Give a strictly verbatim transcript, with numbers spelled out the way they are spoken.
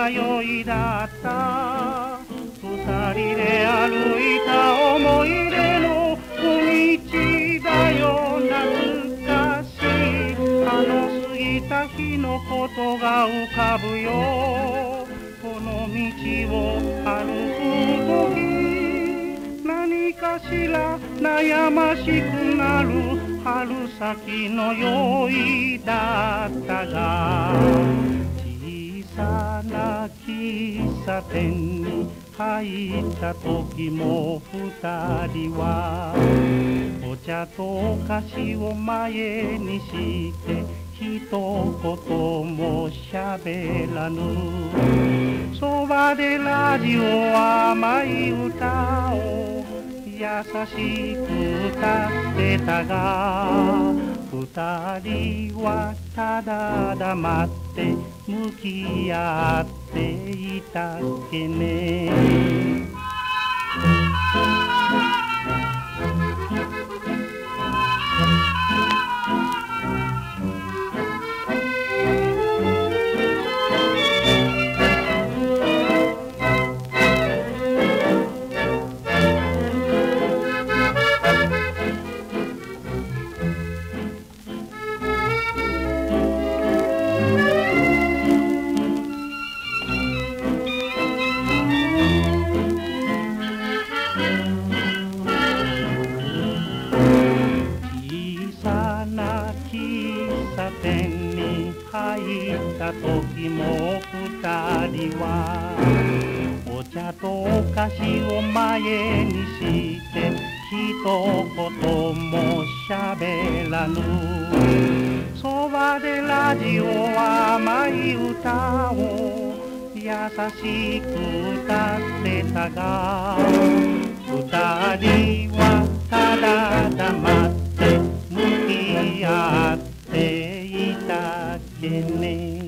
いだった二人で歩いた思い出の道だよ懐かしいあの過ぎた日のことが浮かぶよこの道を歩く時何かしら悩ましくなる春先の酔いだったが小さな喫茶店に入った時も二人はお茶とお菓子を前にして一言も喋らぬそばでラジオ甘い歌を優しく歌ってたが二人はただ黙って向き合っていたっけね店に入った時も二人はお茶とお菓子を前にして一言も喋らぬそばでラジオ甘い歌を優しく歌ってたが二人はただ黙って向き合っていたっけね